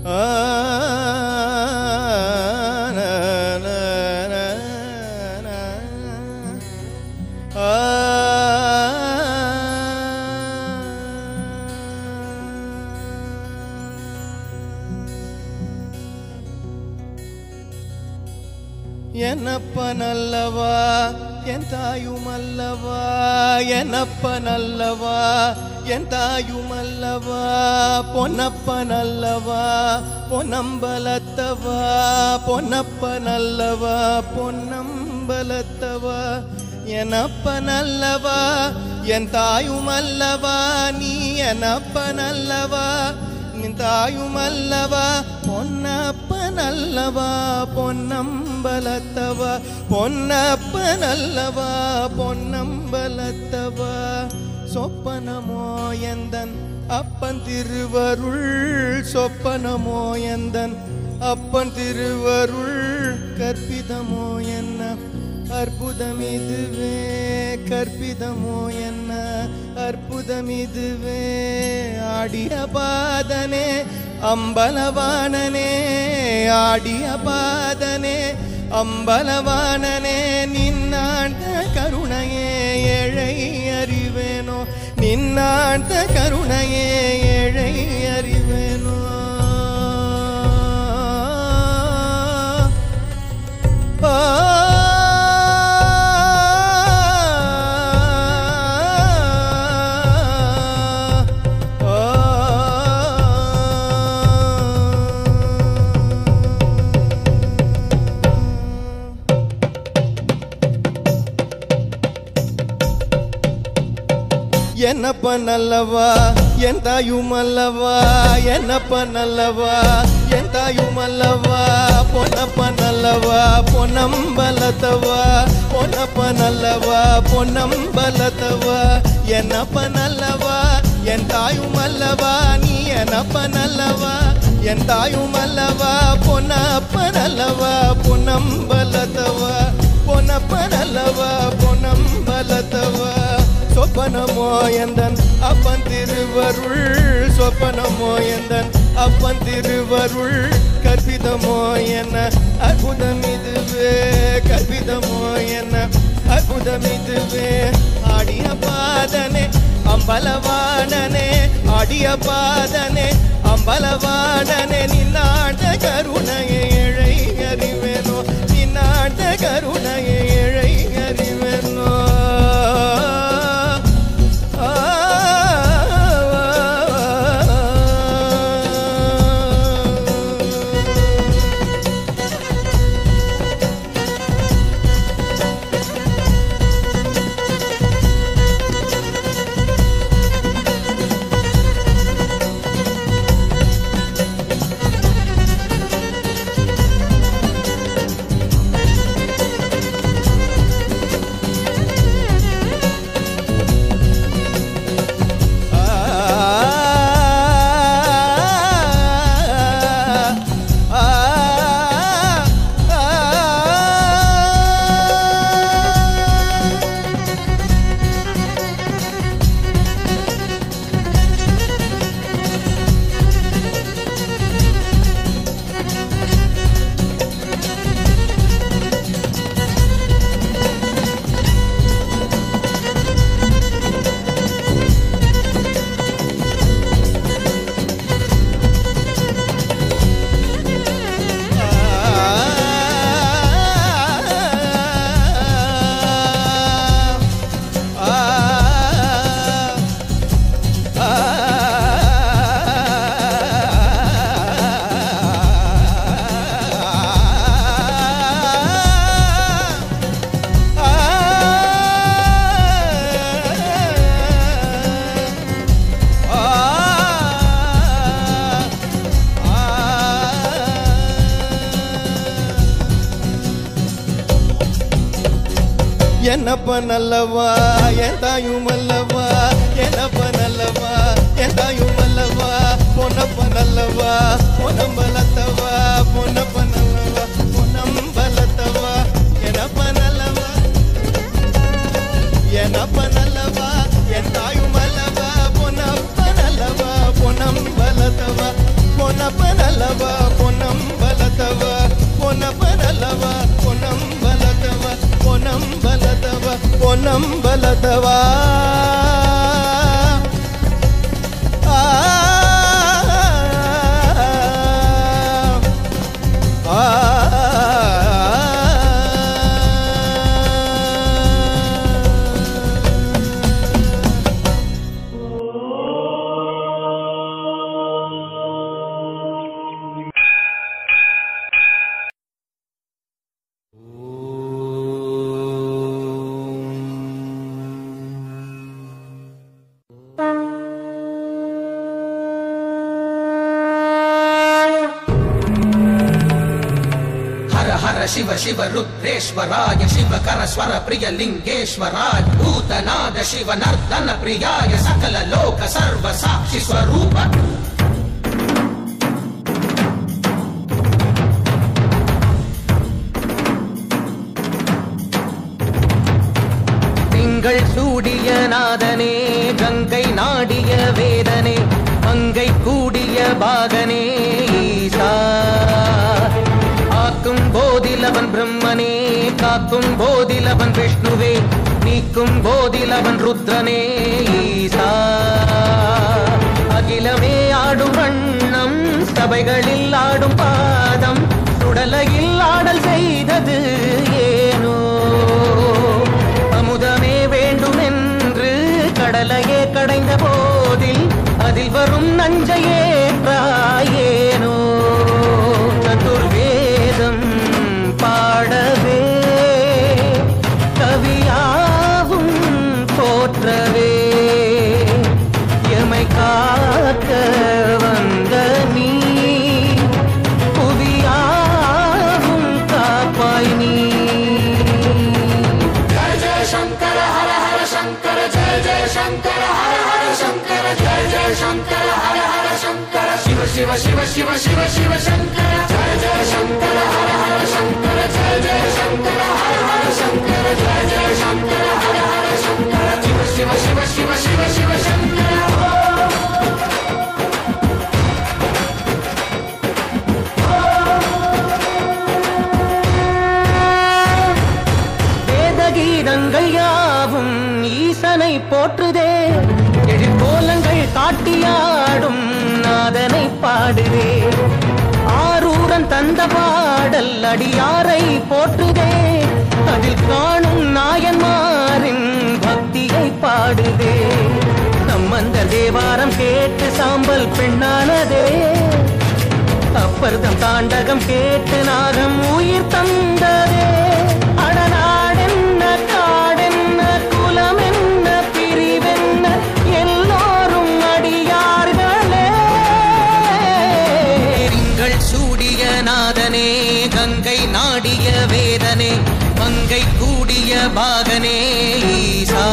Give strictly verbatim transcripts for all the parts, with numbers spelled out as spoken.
என்னப்பனல்லவா என் தாயுமல்லவா என்னப்பனல்லவா என் தாயுமல்லவா பொன்னப்பனல்லவா பொன்னம்பலத்தவா பொன்னப்பனல்லவா பொன்னம்பலத்தவா என்னப்பனல்லவா என் தாயுமல்லவா நீ என்னப்பனல்லவா நின் தாயுமல்லவா பொன்னப்பனல்லவா பொன்னம்பலத்தவா பொன்னப்பனல்லவா பொன்னம்பலத்தவா சொப்பனமோ எந்தன் அப்பன் திருவருள் சொப்பனமோ எந்தன் அப்பன் திருவருள் கற்பிதமோ என்ன அற்புதமிதுவே கற்பிதமோ என்ன அற்புதமிதுவே ஆடிய பாதனே அம்பலவாணனே ஆடிய பாதனே அம்பலவாணனே நின்னாண்ட கருணையே ஏழை அறிவேனோ நின்னாண்ட கருணையே ஏழை அறிவேனோ என்னப்பனல்லவா என் தாயுமல்லவா என்னப்பனல்லவா என் தாயுமல்லவா பொன்னப்பனல்லவா பொன்னம்பலத்தவா பொன்னப்பனல்லவா பொன்னம்பலத்தவா என்னப்பனல்லவா என் தாயுமல்லவா நீ என்னப்பனல்லவா என் தாயுமல்லவா பொன்னப்பனல்லவா பொன்னம்பலத்தவா பொன்னப்பனல்லவா பொன்னம்பலத்தவா சொப்பனமோ எந்தன் அப்பன் திருவருள் சொப்பனமோ எந்தன் அப்பன் திருவருள் கற்பிதமோ என்ன அற்புதமிதுவே கற்பிதமோ என்ன அற்புதமிதுவே ஆடிய பாதனே அம்பலவாணனே ஆடிய பாதனே அம்பலவாணனே நின்னாண்ட கருணையை ஏழை அறிவேனோ நின்னாண்ட கருணையை ஏழை அறிவேனோ என்னப்பனல்லவா என் தாயுமல்லவா என்னப்பனல்லவா என் தாயுமல்லவா பொன்னப்பனல்லவா பொன்னம்பலத்தவா பொன்னப்பனல்லவா பொன்னம்பலத்தவா என்னப்பனல்லவா என்னப்பனல்லவா என் தாயுமல்லவா பொன்னப்பனல்லவா பொன்னம்பலத்தவா பொன்ன பொன்னப்பனல்லவா பொன்னம்பலத்தவ பொன்னப்பனல்லவா பொன்னம்பலத்தவ பொன்னம்பலத்தவ பொன்னம்பலத்தவா शिव शिव रुद्रेश्वराय शिवकर स्वर प्रिय लिंगेश्वराय भूतनाद शिव नर्दन प्रियाय सकल लोक सर्व साक्षि स्वरूप திங்கள் சூடிய நாதனே கங்கை நாடிய வேதனே மங்கை கூடிய பாகனே ஈசா காக்கும் போதிலவன் பிரம்மனே காக்கும் போதிலவன் விஷ்ணுவே நீக்கும் போதிலவன் ருத்ரனே ஈசா அகிலமே ஆடும் வண்ணம் சபைகளில் ஆடும் பாதம் சுடலையில் ஆடல் செய்தது ஏனோ அமுதமே வேண்டும் என்று கடலையே கடைந்த போதில் அதில் வரும் நஞ்சையே ஏனோ சதுர்வேதம் பாடவே கவியாவும் போற்றவே எமை காக்க வந்த நீ புவியாவும் காப்பாய் நீ ஜெய ஜெய சங்கர ஹர ஹர சங்கர ஜெய ஜெய சங்கர ஹர ஹர சங்கர ஜெய ஜெய சங்கர ஹர ஹர சங்கர शिव शिव शिव शिव शिव शिव शंकर जय जय शंकर हर हर शंकर जय जय शंकर हर हर शंकर जय जय शंकर हर हर शंकर शिव शिव शिव शिव शिव शिव शंकर வேதகீதங்கள் யாவும் ஈசனை போற்றுதே எழிற்கோலங்கள் காட்டியாடும் நாதனை பாடுவே ஆரூரன் தந்த பாடல் அடியாரை போற்றுதே அதில் காணும் நாயன்மாரின் பக்தியை பாடுதே சம்பந்த தேவாரம் கேட்டு சாம்பல் பெண்ணானதே அப்பர்தம் தாண்டகம் கேட்டு நாகம் உயிர் தந்ததே அடநாடென்ன காடென்ன குலமென்ன பிரிவென்ன எல்லோரும் அடியார்களே திங்கள் சூடிய நாதனே கங்கை நாடிய வேதனே மங்கை கூடிய பாகனே ஈசா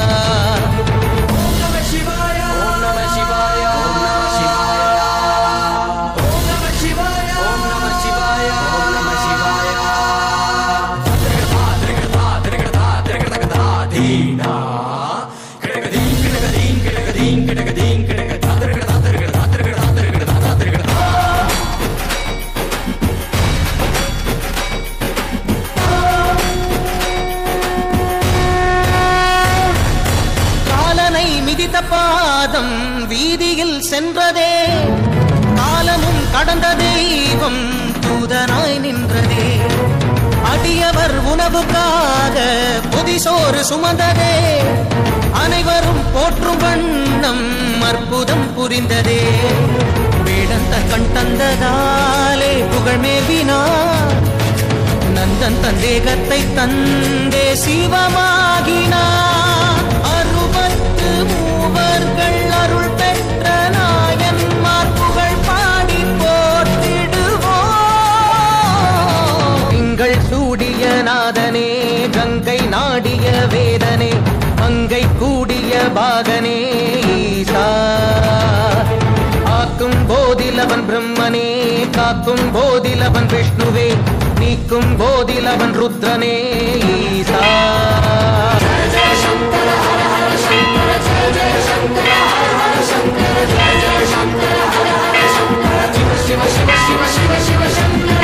பாதம் வீதியில் சென்றதே காலமும் கடந்த தெய்வம் தூதனாய் நின்றதே அடியவர் உணவுக்காக புதிசோறு சுமந்ததே அனைவரும் போற்றும் வண்ணம் அற்புதம் புரிந்ததே வேடந்த கண் தந்ததாலே புகழ் மேவினார் நந்தன் தந்தேகத்தை தந்தே சிவமாகினார் அறுபத்து மூவர்கள் அருள் பெற்ற நாயன்மார் புகழ் பாடி போற்றிடுவோம் திங்கள் சூடிய நாதனே கங்கை நாடிய வேதனே மங்கை கூடிய பாகனே ஈசா ஆக்கும் போதிலவன் பிரம்மனே காக்கும் போதிலவன் விஷ்ணுவே நீக்கும் போதிலவன் ருத்ரனே ஈசா ஜெய ஜெய சங்கர ஹர ஹர சங்கர ஜெய ஜெய சங்கர ஹர ஹர சங்கர ஜெய ஜெய சங்கர ஹர ஹர சங்கர शिव शिव शिव शिव शिव शंकर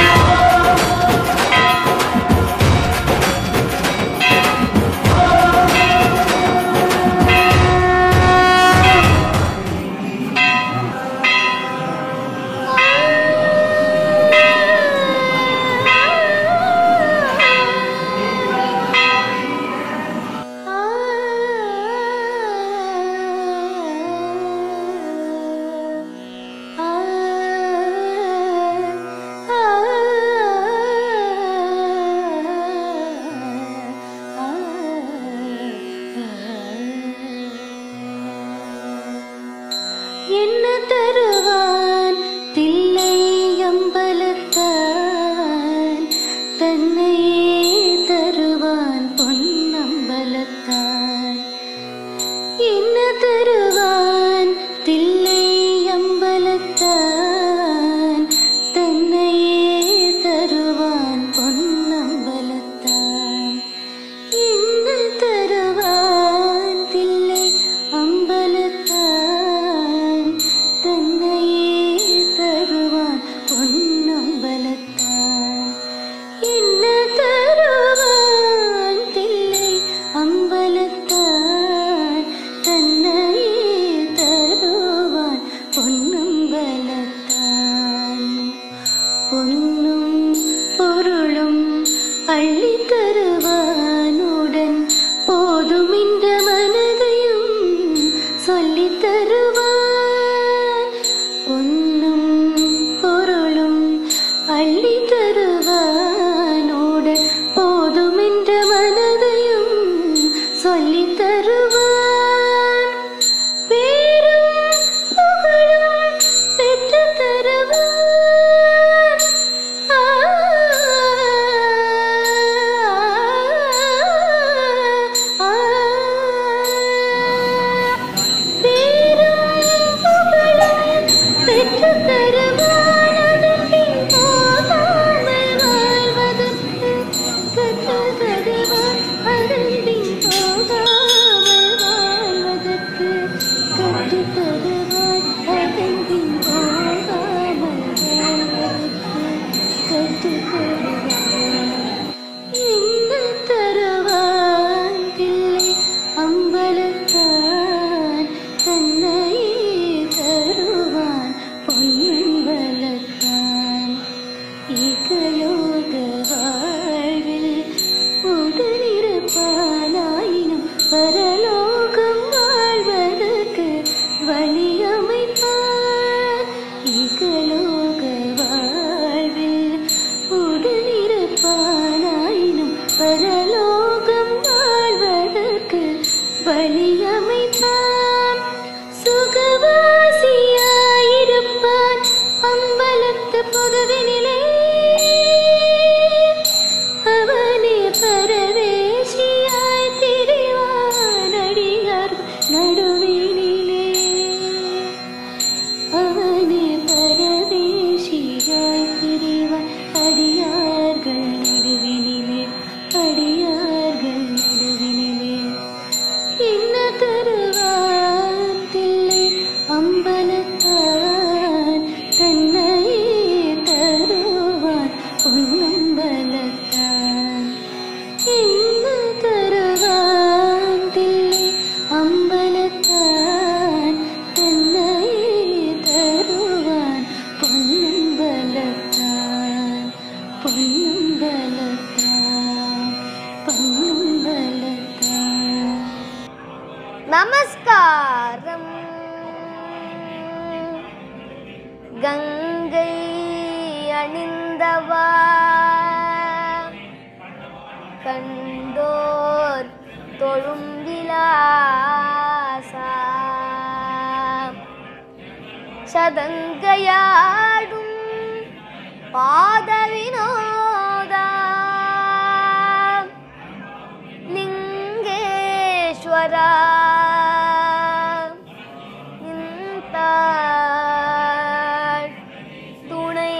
என்ன தருவான் தில்லை அம்பலத்தான் தன்னையே தருவான் பொன்னம்பலத்தான் என்ன தருவான் தில்லை அம்பலத்தான் தன்னையே தருவான் பொன்னம்பலத்தான் என்ன தருவான் தில்லை அம்பலத்தான் தன்னையே தருவான் பொன்னம்பலத்தான் என்ன தருவான் தில்லை அம்பலத்தான் தன்னையே தருவான் பொன்னம்பலத்தான் பொன்னும் பொருளும் அள்ளி தருவானுடன் போதும் இந்த மனதையும் சொல்லி தருவான் பொன்னும் பொருளும் அள்ளி தருவானுடன் போதும் இந்த மனதையும் சொல்லி தருவான் பேரும் புகழும் பெற்று தருவான் ஆ ஆ பேரும் புகழும் பெற்று தருவான் அதன் பின் போகாமல் வாழ்வதற்கு கற்று தருவான் அதன் பின் போகாமல் வாழ்வதற்கு கற்று தருவான் அதன் பின் போகாமல் வாழ்வதற்கு கற்று தருவான் என்ன தருவான் தில்லை அம்பலத்தான் தன்னையே தருவான் பொன்னம்பலத்தான் இகலோக வாழ்வில் உடனிருப்பானாயினும் பரலோகம் வாழ்வதற்கு வழி அமைப்பான் இகலோக வாழ்வில் உடனிருப்பானாயினும் பரலோகம் வாழ்வதற்கு வழி அமைப்பான் சுகவாசியாயிருப்பான் அம்பலத்து பொதுவினிலே அவனே பரவேசியாய் திரிவான் அடியார் நடுவினிலே அவனே பரவேசியாய் திரிவான் அடியார்கள் நடுவினிலே அடியார்கள் நடுவினிலே என்ன தருவான் தில்லை அம்பலத்தான் தன்னையே தருவான் பொன்னம்பலத்தான் என்ன தருவான் தில்லை அம்பலத்தான் தன்னையே தருவான் பொன்னம்பலத்தான் பொன்னம்பலத்தான் பொன்னம்பலத்தான் நமஸ்காரம் கங்கை அணிந்தவா கண்டோர் தொழும் விலாசா சதங்கையாடும் பாத வினோதா லிங்கேஸ்வரா நின்றாள் துணை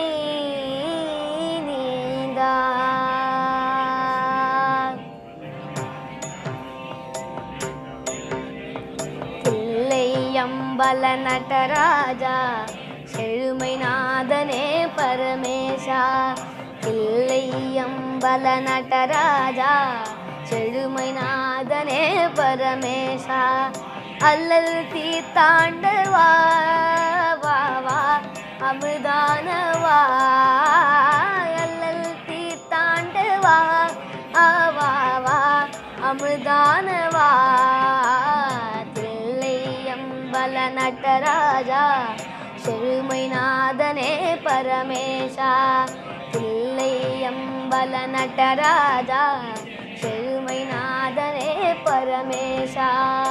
நீந்தா தில்லை அம்பல நடராஜா செழுமை செழுமைநாதனே பரமேசா தில்லையம்பல நடராஜா செழுமைநாதனே பரமேசா அல்லல் தீர்த்தாண்டவா வா வா அமிர்தானவா அல்லல் தீர்த்தாண்டவா வா வா அமிர்தானவா தில்லையம்பல நடராஜா செழுமைநாதனே பரமேசா தில்லையம்பல நடராஜா செழுமைநாதனே பரமேசா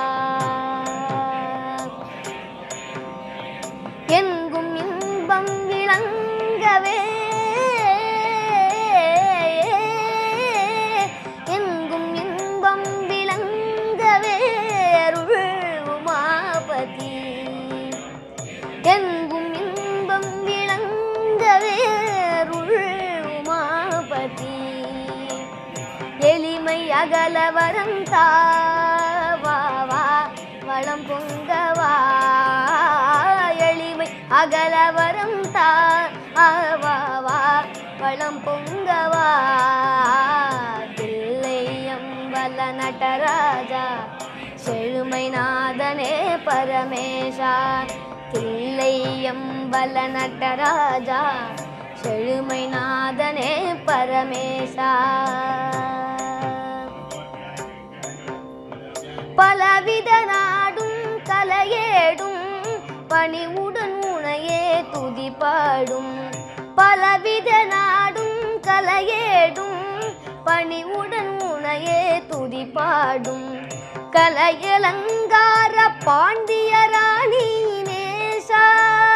எங்கும் இன்பம் விளங்கவே எங்கும் இன்பம் விளங்கவே அருள் உமாபதி எங்கும் இன்பம் விளங்கவே அருள் உமாபதி எளிமை அகல வரம் தாவா வளம் பொங்கவா எளிமை அகல வரம் தாவா வளம் பொங்கவா தில்லையம்பல நடராஜா செழுமைநாதனே பரமேசா தில்லையம்பல நடராஜா செழுமைநாதனே பரமேசா பலவித நாடும் கலையேடும் பணிவுடன் உனையே துதிபாடும் பலவித நாடும் கலையேடும் பணிவுடன் உனையே துதிபாடும் கலையலங்கார பாண்டியராணி நேசா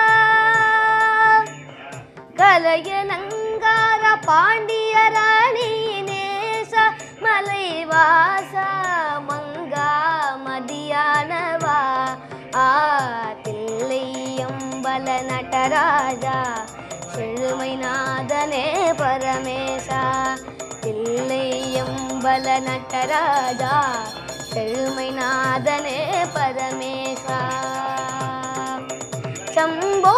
கலையலங்கார பாண்டியராணி நேசா மலைவாசா மங்கா மதியானவா ஆ தில்லையம்பல நடராஜா செழுமைநாதனே பரமேசா தில்லையம்பல நடராஜா செழுமைநாதனே பரமேசா சம்போ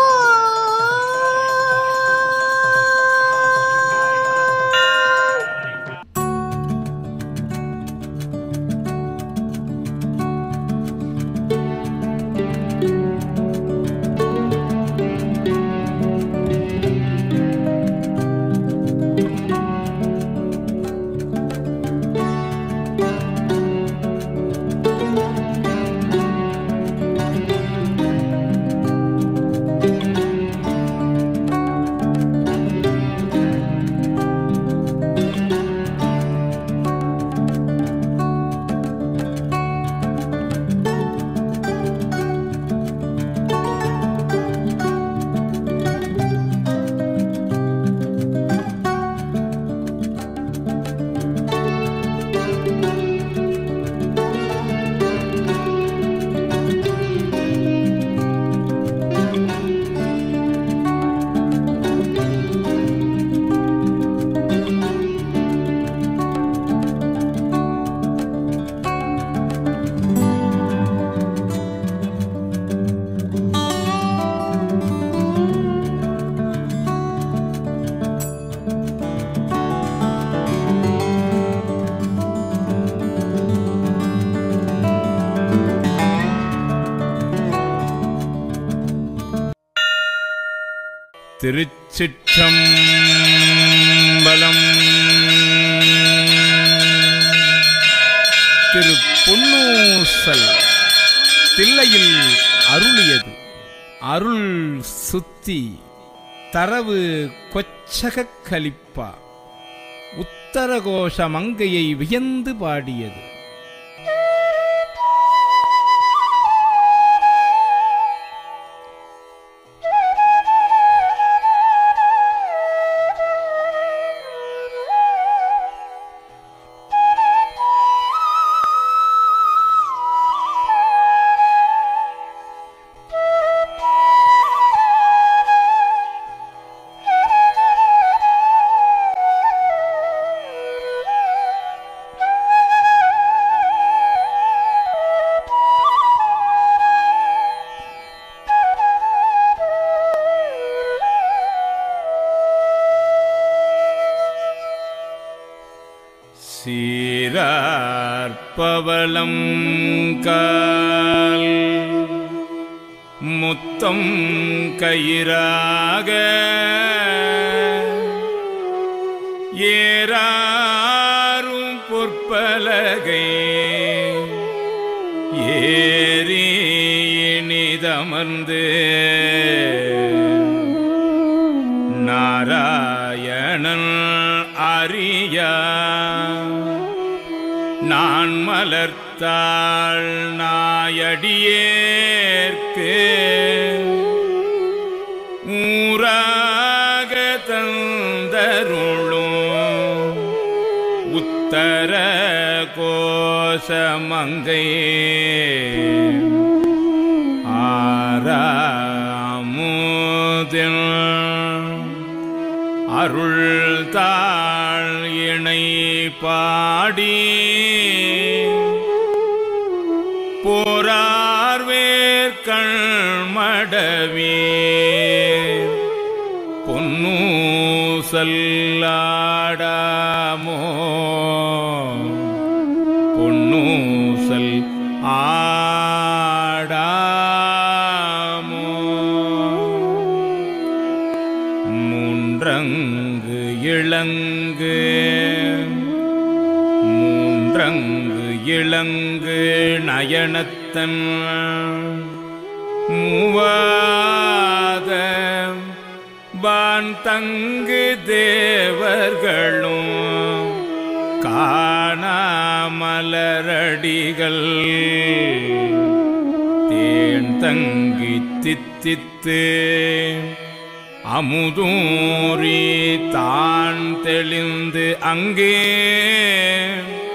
திருச்சிற்றம்பலம். திரு பொன்னூசல் தில்லையில் அருளியது அருள் சுத்தி தரவு கொச்சக கலிப்பா உத்தரகோஷ மங்கையை வியந்து பாடியது. சீரார்பவளம் கால் முத்தம் கயிறாக ஏறாரும் பொற்பலகை ஏறி இனிதமர்ந்து நாராயணன் அறியா நான் மலர்த்தாள் நாயடியேற்கு ஊராக தந்தருளும் உத்தர கோசமங்கை ஆறாமுதில் அருள் தாள் இணை பாடி போரார்வேற்கண் மடவே பொன்னூசல்லாடாமோ பொன்னூசல் ஆடாமோ மூன்றங்கு இளங்கு மூன்றங்கு இளங்கு நயனத்தன் மூவாத பான் தங்கு தேவர்களும் காணாமலரடிகள் தேன் தங்கி தித்தித்து அமுதூரி தான் தெளிந்து அங்கே